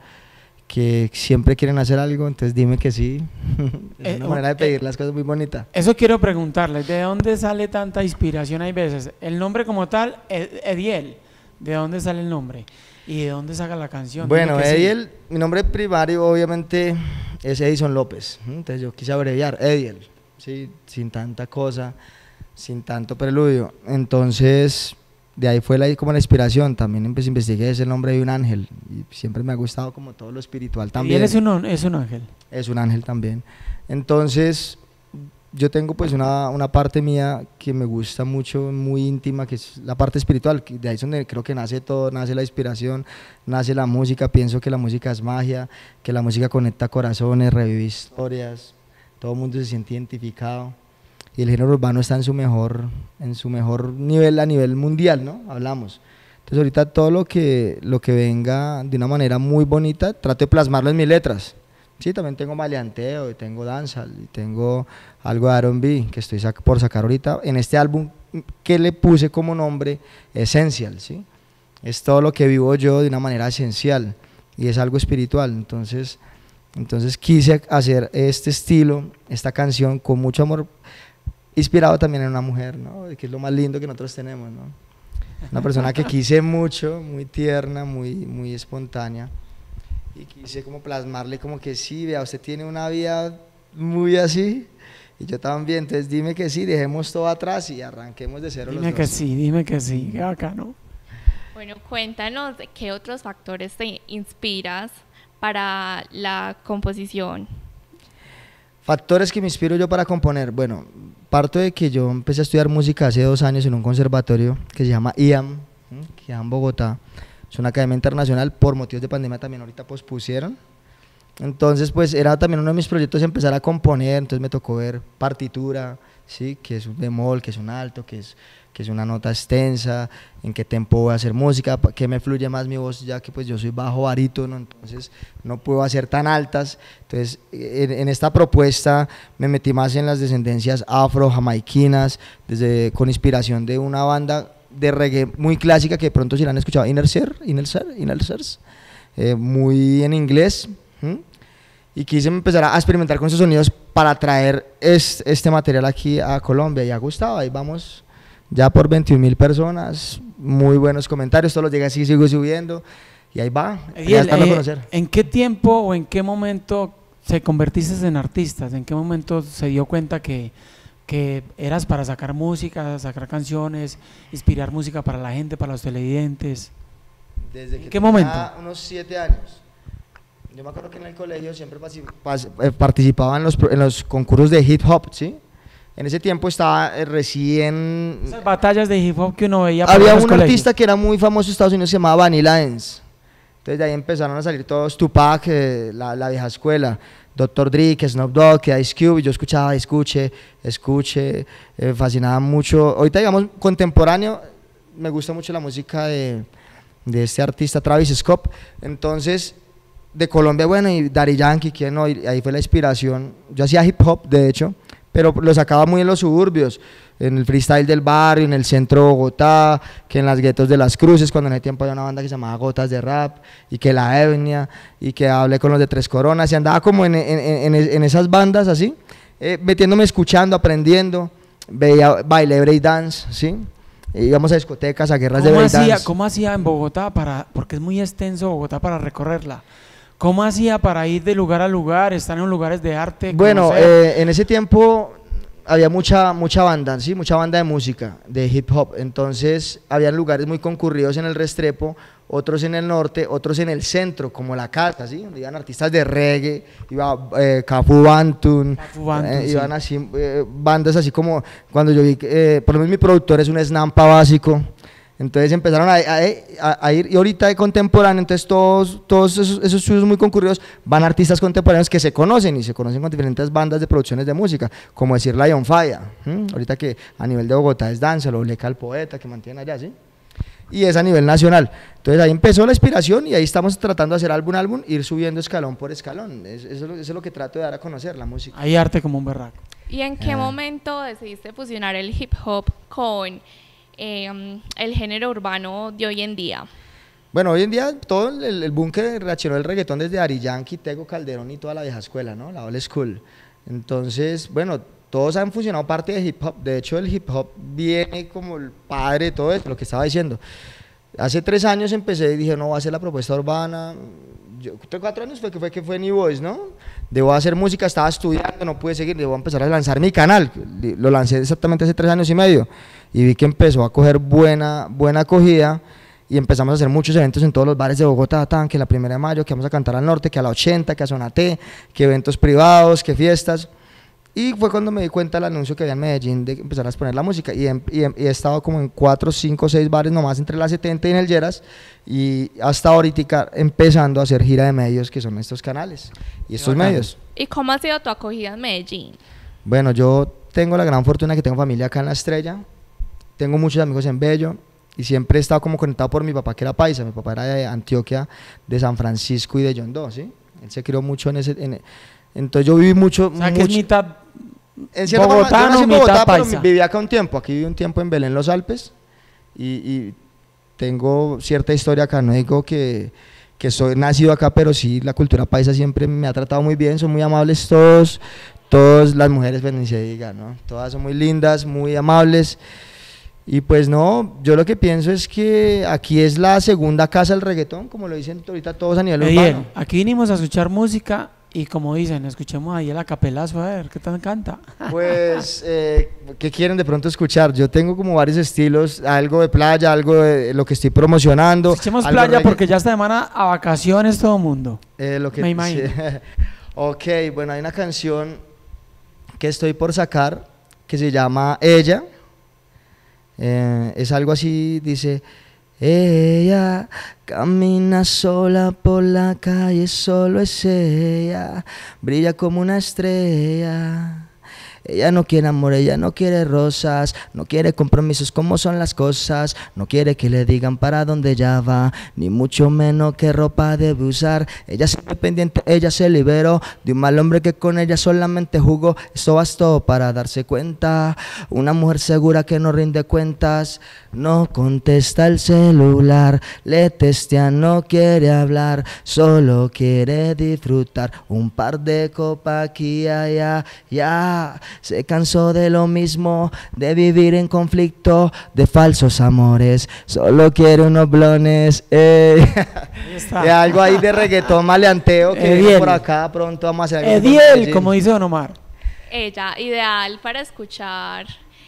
que siempre quieren hacer algo, entonces dime que sí. Es Eh, una oh, manera de pedir eh, las cosas muy bonita. Eso quiero preguntarle, ¿de dónde sale tanta inspiración? Hay veces, el nombre como tal, Ed- Ediel, ¿de dónde sale el nombre? ¿Y de dónde saca la canción? Bueno, Dime que sí. Ediel, mi nombre primario obviamente es Edison López, ¿m? Entonces yo quise abreviar Ediel, ¿sí? Sin tanta cosa, sin tanto preludio. Entonces, de ahí fue la, como la inspiración. También pues, investigué ese nombre de un ángel y siempre me ha gustado como todo lo espiritual también. Ediel es un, es un ángel. Es un ángel también. Entonces, yo tengo pues una, una parte mía que me gusta mucho, muy íntima, que es la parte espiritual, que de ahí es donde creo que nace todo, nace la inspiración, nace la música. Pienso que la música es magia, que la música conecta corazones, revive historias, todo el mundo se siente identificado. Y el género urbano está en su mejor, en su mejor nivel a nivel mundial, ¿no? Hablamos. Entonces ahorita todo lo que, lo que venga de una manera muy bonita, trato de plasmarlo en mis letras. Sí, también tengo maleanteo, y tengo dancehall, y tengo algo de R and B que estoy sac por sacar ahorita en este álbum que le puse como nombre Essential, ¿sí? Es todo lo que vivo yo de una manera esencial y es algo espiritual. Entonces, entonces quise hacer este estilo, esta canción con mucho amor, inspirado también en una mujer, ¿no? Que es lo más lindo que nosotros tenemos, ¿no? Una persona que quise mucho, muy tierna, muy, muy espontánea. Y quise como plasmarle como que sí, vea, usted tiene una vida muy así y yo también, entonces dime que sí, dejemos todo atrás y arranquemos de cero. Dime los que dos. sí, dime que sí, qué bacano. Bueno, cuéntanos de qué otros factores te inspiras para la composición. Factores que me inspiro yo para componer. Bueno, parto de que yo empecé a estudiar música hace dos años en un conservatorio que se llama I A M, ¿sí? Que queda en Bogotá. Es una academia internacional, por motivos de pandemia también ahorita pospusieron. Entonces, pues era también uno de mis proyectos empezar a componer, entonces me tocó ver partitura, ¿sí? Que es un bemol, que es un alto, que es, que es una nota extensa, en qué tempo voy a hacer música, que me fluye más mi voz, ya que pues yo soy bajo barítono, entonces no puedo hacer tan altas. Entonces, en, en esta propuesta me metí más en las descendencias afro, jamaiquinas, desde, con inspiración de una banda de reggae muy clásica que de pronto si la han escuchado, Inner Ser, Inner Ser, Inner Sers, eh, muy en inglés, ¿m? Y quise empezar a experimentar con esos sonidos para traer este, este material aquí a Colombia y ha gustado. Ahí vamos ya por veintiún mil personas, muy buenos comentarios, todos los días sí sigo subiendo y ahí va, Ediel, ya está a eh, conocer. ¿en qué tiempo o en qué momento se convertiste en artista? ¿En qué momento se dio cuenta que, que eras para sacar música, sacar canciones, inspirar música para la gente, para los televidentes? Desde ¿En que qué tenía momento? unos siete años. Yo me acuerdo que en el colegio siempre participaba en los, en los concursos de hip hop, ¿sí? En ese tiempo estaba eh, recién... Esas batallas de hip hop que uno veía por Había los un colegios. artista que era muy famoso en Estados Unidos, se llamaba Vanilla Dance. Entonces de ahí empezaron a salir todos Tupac, eh, la, la vieja escuela, doctor Dre, que Snoop Dogg, que Ice Cube, y yo escuchaba, escuche, escuche, eh, fascinaba mucho. Ahorita digamos contemporáneo, me gusta mucho la música de, de este artista Travis Scott. Entonces de Colombia, bueno, y Daddy Yankee, ¿quién no? Y ahí fue la inspiración. Yo hacía hip hop, de hecho, pero lo sacaba muy en los suburbios, en el freestyle del barrio, en el centro de Bogotá, que en las guetos de Las Cruces, cuando en ese tiempo había una banda que se llamaba Gotas de Rap, y que La Etnia, y que hablé con los de Tres Coronas, y andaba como en, en, en, en esas bandas así, eh, metiéndome, escuchando, aprendiendo, veía baile break dance, ¿sí? E íbamos a discotecas, a guerras de ¿Cómo break hacía, dance. ¿Cómo hacía en Bogotá para, porque es muy extenso Bogotá para recorrerla? ¿Cómo hacía para ir de lugar a lugar, estar en lugares de arte? Bueno, conocer? eh, en ese tiempo había mucha mucha banda, sí, mucha banda de música, de hip hop, entonces había lugares muy concurridos en el Restrepo, otros en el norte, otros en el centro, como La Casa, ¿sí? Donde iban artistas de reggae, iba eh, Cafu Bantun, Cafu Bantun, eh, sí. iban así, eh, bandas así como, cuando yo vi, eh, por lo menos mi productor es un Snampa básico, Entonces empezaron a, a, a ir, y ahorita de contemporáneo, entonces todos, todos esos, esos estudios muy concurridos van artistas contemporáneos que se conocen, y se conocen con diferentes bandas de producciones de música, como decir Lion Fire, ¿m? Ahorita que a nivel de Bogotá es Danza, o Leca el Poeta, que mantienen allá, ¿sí? Y es a nivel nacional. Entonces ahí empezó la inspiración, y ahí estamos tratando de hacer álbum a álbum, ir subiendo escalón por escalón. Eso, eso, es lo, eso es lo que trato de dar a conocer, la música. Hay arte como un berraco. ¿Y en qué Eh. momento decidiste fusionar el hip hop con eh, el género urbano de hoy en día? Bueno, hoy en día todo el, el boom que reaccionó el reggaetón desde Daddy Yankee, Tego Calderón y toda la vieja escuela, ¿no? La old school. Entonces, bueno, todos han funcionado parte de hip hop. De hecho, el hip hop viene como el padre de todo esto, lo que estaba diciendo. Hace tres años empecé y dije, no, voy a hacer la propuesta urbana. Yo, cuatro años fue que fue que fue New Boys, ¿no? Debo hacer música, estaba estudiando, no pude seguir, debo empezar a lanzar mi canal. Lo lancé exactamente hace tres años y medio, y vi que empezó a coger buena, buena acogida, y empezamos a hacer muchos eventos en todos los bares de Bogotá, tan, que la primera de mayo, que vamos a cantar al norte, que a la ochenta, que a Zona T, que eventos privados, que fiestas. Y fue cuando me di cuenta del anuncio que había en Medellín de empezar a exponer la música, y, en, y, en, y he estado como en cuatro, cinco, seis bares nomás entre las setenta y en el Lleras, y hasta ahorita empezando a hacer gira de medios, que son estos canales y estos medios. ¿Y cómo ha sido tu acogida en Medellín? Bueno, yo tengo la gran fortuna que tengo familia acá en La Estrella, tengo muchos amigos en Bello, y siempre he estado como conectado por mi papá, que era paisa. Mi papá era de Antioquia, de San Francisco y de Yondó, ¿sí? Él se crió mucho en ese... En, entonces yo viví mucho... O sea, mucho, que es mitad en cierta bogotano, forma, yo nací en mitad Bogotá, pero paisa. viví acá un tiempo. Aquí viví un tiempo en Belén, Los Alpes, y, y tengo cierta historia acá. No digo que, que soy nacido acá, pero sí, la cultura paisa siempre me ha tratado muy bien. Son muy amables todos, todas las mujeres, pues ni se diga, ¿no? Todas son muy lindas, muy amables. Y pues no, yo lo que pienso es que aquí es la segunda casa del reggaetón, como lo dicen ahorita todos a nivel Ediel, urbano. aquí vinimos a escuchar música, y como dicen, escuchemos ahí el acapelazo, a ver, ¿qué tal canta? Pues, eh, ¿qué quieren de pronto escuchar? Yo tengo como varios estilos, algo de playa, algo de lo que estoy promocionando. Escuchemos algo playa reggae- porque ya esta semana a vacaciones todo el mundo. Eh, lo que, Me imagino. sí. Ok, bueno, hay una canción que estoy por sacar que se llama Ella. Eh, es algo así, dice: ella camina sola por la calle, solo es ella, brilla como una estrella. Ella no quiere amor, ella no quiere rosas, no quiere compromisos como son las cosas, no quiere que le digan para dónde ella va, ni mucho menos qué ropa debe usar. Ella es independiente, ella se liberó de un mal hombre que con ella solamente jugó. Esto bastó para darse cuenta, una mujer segura que no rinde cuentas, no contesta el celular, le testea, no quiere hablar, solo quiere disfrutar un par de copas aquí y allá, ya. Se cansó de lo mismo, de vivir en conflicto, de falsos amores, solo quiere unos blones, ey. Ahí está. Y algo ahí de reggaetón maleanteo que Ediel. viene por acá, pronto vamos a hacer algo con Ediel, Medellín. como dice Don Omar. Ella, ideal para escuchar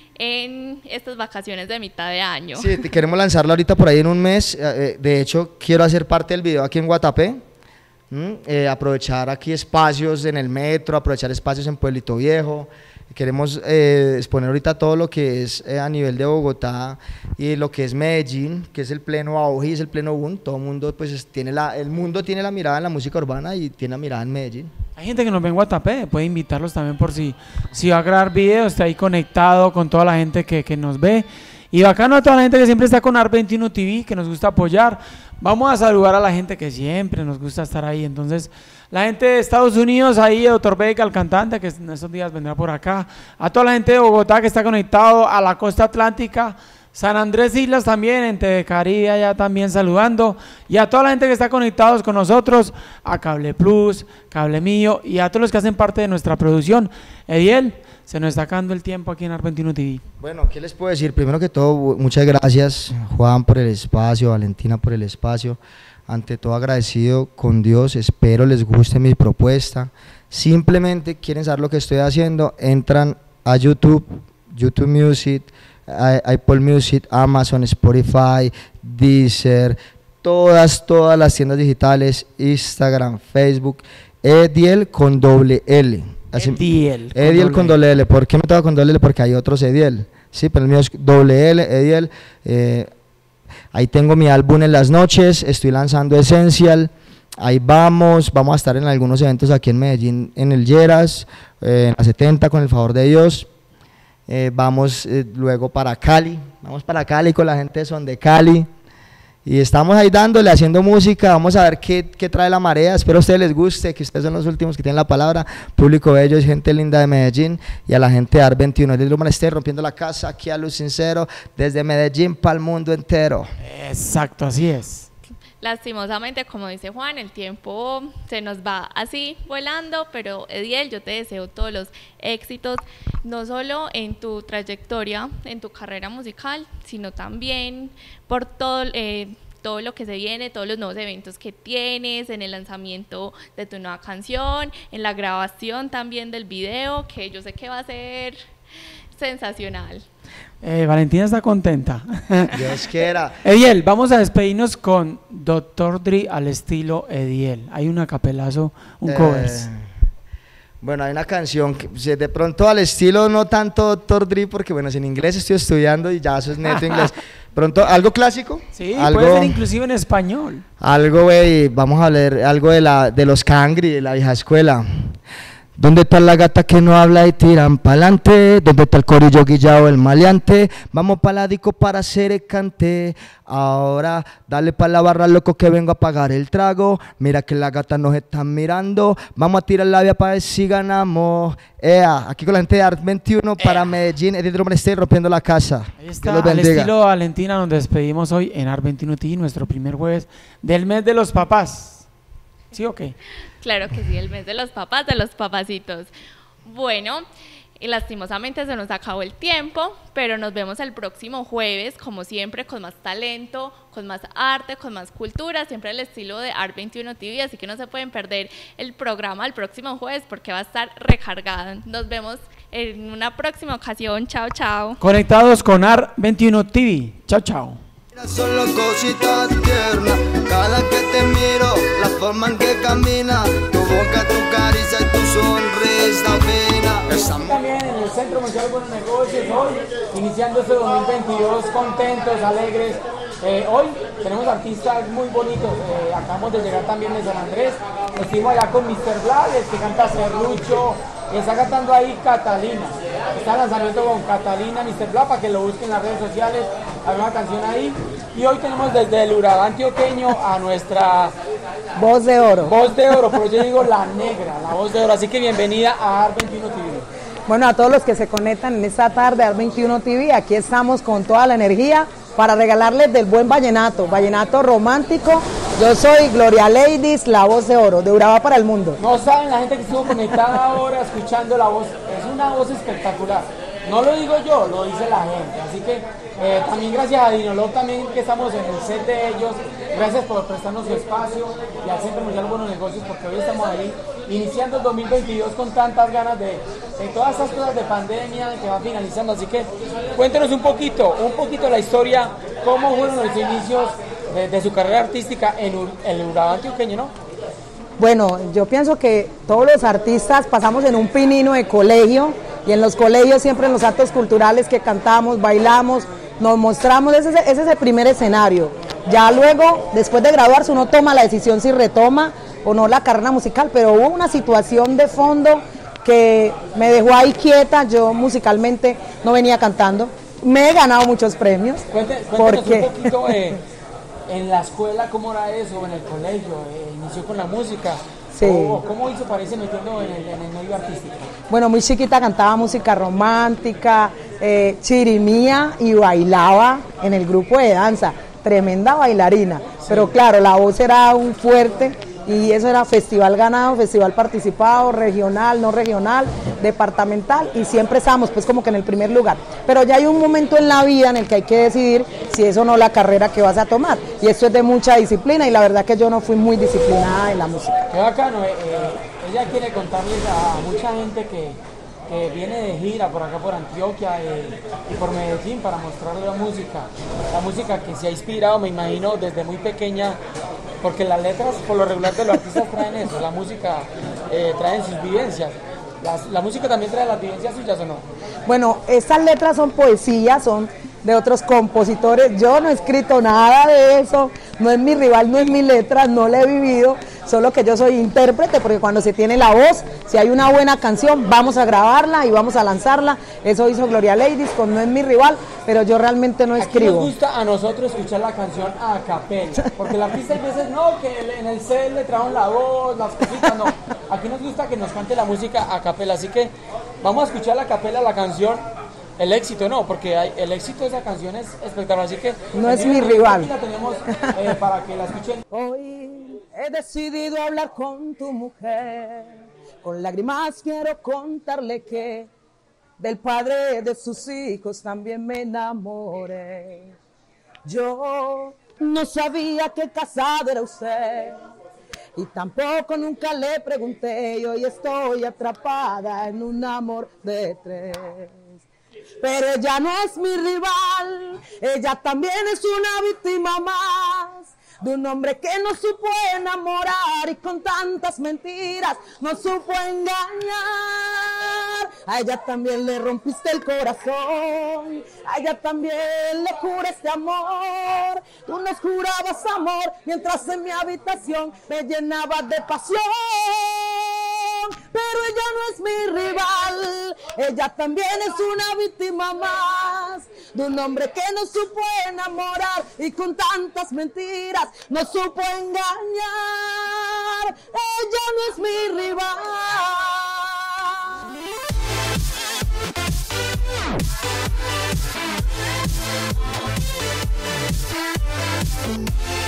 en estas vacaciones de mitad de año. Sí, te- queremos lanzarla ahorita por ahí en un mes. eh, De hecho, quiero hacer parte del video aquí en Guatapé. ¿m? Eh, aprovechar aquí espacios en el metro, aprovechar espacios en Pueblito Viejo. Queremos eh, exponer ahorita todo lo que es eh, a nivel de Bogotá y lo que es Medellín, que es el pleno auge y es el pleno boom. Todo el mundo, pues, es- tiene la, el mundo tiene la mirada en la música urbana y tiene la mirada en Medellín. Hay gente que nos ve en Guatapé, puede invitarlos también por si, si va a grabar videos, está ahí conectado con toda la gente que, que nos ve. Y bacano a toda la gente que siempre está con A R veintiuno T V, que nos gusta apoyar. Vamos a saludar a la gente que siempre nos gusta estar ahí. Entonces, la gente de Estados Unidos, ahí, doctor Beca, el cantante, que en estos días vendrá por acá. A toda la gente de Bogotá que está conectado, a la costa atlántica, San Andrés Islas también, en T V Caribe, allá también saludando. Y a toda la gente que está conectados con nosotros, a Cable Plus, Cable Mío, y a todos los que hacen parte de nuestra producción. Ediel, se nos está acabando el tiempo aquí en A R veintiuno T V. Bueno, ¿qué les puedo decir? Primero que todo, bu- muchas gracias, Juan, por el espacio, Valentina, por el espacio. Ante todo, agradecido con Dios. Espero les guste mi propuesta. Simplemente quieren saber lo que estoy haciendo, entran a YouTube, YouTube Music, i- Apple Music, Amazon, Spotify, Deezer, todas, todas las tiendas digitales, Instagram, Facebook, Ediel con doble L. Así- Ediel. con Ediel doble con doble L. ¿Por qué me toca con doble L? Porque hay otros Ediel. Sí, pero el mío es doble L, Ediel. Eh, ahí tengo mi álbum En las noches, estoy lanzando Essential, ahí vamos, vamos a estar en algunos eventos aquí en Medellín, en el Lleras, eh, en la setenta, con el favor de Dios. Eh, vamos eh, luego para Cali, vamos para Cali con la gente de Son de Cali, y estamos ahí dándole, haciendo música, vamos a ver qué, qué trae la marea, espero a ustedes les guste, que ustedes son los últimos que tienen la palabra, público bello, gente linda de Medellín, y a la gente de A R veintiuno, desde Luma esté rompiendo la casa, aquí a Luz Sincero, desde Medellín para el mundo entero. Exacto, así es. Lastimosamente, como dice Juan, el tiempo se nos va así volando, pero Ediel, yo te deseo todos los éxitos, no solo en tu trayectoria, en tu carrera musical, sino también por todo, eh, todo lo que se viene, todos los nuevos eventos que tienes, en el lanzamiento de tu nueva canción, en la grabación también del video, que yo sé que va a ser sensacional. Eh, Valentina está contenta. Dios quiera. Ediel, vamos a despedirnos con doctor Dre al estilo Ediel. Hay un acapelazo, un Eh, covers. Bueno, hay una canción que se- de pronto al estilo no tanto doctor Dre, porque bueno, en inglés estoy estudiando y ya eso es neto inglés. Pronto, algo clásico. Sí, algo, puede ser inclusive en español. Algo, güey, vamos a leer algo de, la, de los Cangri, de la vieja escuela. ¿Dónde está la gata que no habla y tiran pa'lante? ¿Dónde está el corillo guillao, el maleante? Vamos pa' la disco para hacer el cante. Ahora, dale pa' la barra, loco, que vengo a pagar el trago. Mira que las gatas nos están mirando. Vamos a tirar la vía para ver si ganamos. Ea, aquí con la gente de A R veintiuno para Medellín. Edith Román rompiendo la casa. Ahí Dios está, los al bendiga. estilo Valentina, nos despedimos hoy en A R veintiuno T V, nuestro primer jueves del mes de los papás. ¿Sí o qué? Claro que sí, el mes de los papás, de los papacitos. Bueno, y lastimosamente se nos acabó el tiempo, pero nos vemos el próximo jueves, como siempre, con más talento, con más arte, con más cultura, siempre el estilo de A R veintiuno T V, así que no se pueden perder el programa el próximo jueves porque va a estar recargado. Nos vemos en una próxima ocasión. Chao, chao. Conectados con A R veintiuno T V. Chao, chao. Solo cositas tiernas, cada que te miro, la forma en que camina, tu boca, tu caricia y tu sonrisa fina. Estamos También en el Centro Mundial de Buenos Negocios, hoy, iniciando este dos mil veintidós, contentos, alegres. Eh, hoy tenemos artistas muy bonitos, eh, acabamos de llegar también de San Andrés, estuvimos allá con mister Blades, que canta Serrucho, y está cantando ahí Catalina, está en lanzamiento con Catalina, mister Blas, para que lo busquen en las redes sociales, hay una canción ahí, y hoy tenemos desde el Urabá antioqueño a nuestra Voz de oro. voz de oro, pero yo digo la negra, la voz de oro, así que bienvenida a A R veintiuno T V. Bueno, a todos los que se conectan en esta tarde A R veintiuno T V, aquí estamos con toda la energía para regalarles del buen vallenato, vallenato romántico. Yo soy Gloria Ladies, la voz de oro, de Urabá para el mundo. No saben la gente que estuvo conectada ahora escuchando la voz, es una voz espectacular. No lo digo yo, lo dice la gente. Así que eh, también gracias a Dinolog también que estamos en el set de ellos. Gracias por prestarnos su espacio y al Centro Mundial de Buenos Negocios porque hoy estamos ahí iniciando el dos mil veintidós con tantas ganas de, de todas estas cosas de pandemia que van finalizando. Así que cuéntenos un poquito, un poquito la historia, cómo fueron los inicios de, de su carrera artística en Ur- el Urabá antioqueño, ¿no? Bueno, yo pienso que todos los artistas pasamos en un pinino de colegio y en los colegios siempre en los actos culturales que cantamos, bailamos, nos mostramos, ese, ese es el primer escenario. Ya luego, después de graduarse, uno toma la decisión si retoma o no la carrera musical, pero hubo una situación de fondo que me dejó ahí quieta, yo musicalmente no venía cantando, me he ganado muchos premios. Cuente- Cuéntenos porque un poquito eh, en la escuela, ¿cómo era eso? En el colegio, eh, inició con la música. Sí. O, ¿Cómo hizo para irse metiendo en el, en el medio artístico? Bueno, muy chiquita cantaba música romántica, eh, chirimía y bailaba en el grupo de danza, tremenda bailarina, pero claro, la voz era un fuerte y eso era festival ganado, festival participado, regional, no regional, departamental y siempre estábamos pues como que en el primer lugar, pero ya hay un momento en la vida en el que hay que decidir si es o no la carrera que vas a tomar y esto es de mucha disciplina y la verdad que yo no fui muy disciplinada en la música. Qué bacano, eh, eh, ella quiere contarles a mucha gente que, que viene de gira por acá por Antioquia eh, y por Medellín para mostrarle la música, la música que se ha inspirado, me imagino, desde muy pequeña, porque las letras por lo regular de los artistas traen eso, la música eh, traen sus vivencias. Las- ¿La música también trae las vivencias suyas o no? Bueno, estas letras son poesías, son de otros compositores. Yo no he escrito nada de eso, no es mi rival, no es mi letra, no la he vivido, solo que yo soy intérprete, porque cuando se tiene la voz, si hay una buena canción, vamos a grabarla y vamos a lanzarla. Eso hizo Gloria Ladies con No es mi rival, pero yo realmente no escribo. Aquí nos gusta a nosotros escuchar la canción a capela, porque el artista hay veces no, que en el set le traen la voz, las cositas, no. Aquí nos gusta que nos cante la música a capela, así que vamos a escuchar la capela, la canción. El éxito no, porque hay, el éxito de esa canción es espectacular, así que... No es mi rival. Aquí la tenemos eh, para que la escuchen. Hoy he decidido hablar con tu mujer, con lágrimas quiero contarle que del padre de sus hijos también me enamoré. Yo no sabía que casado era usted, y tampoco nunca le pregunté, y hoy estoy atrapada en un amor de tres. Pero ella no es mi rival, ella también es una víctima más de un hombre que no supo enamorar y con tantas mentiras no supo engañar. A ella también le rompiste el corazón, a ella también le juraste amor. Tú nos jurabas amor mientras en mi habitación me llenabas de pasión. Pero ella no es mi rival, ella también es una víctima más de un hombre que no supo enamorar y con tantas mentiras no supo engañar. Ella no es mi rival. Thank you.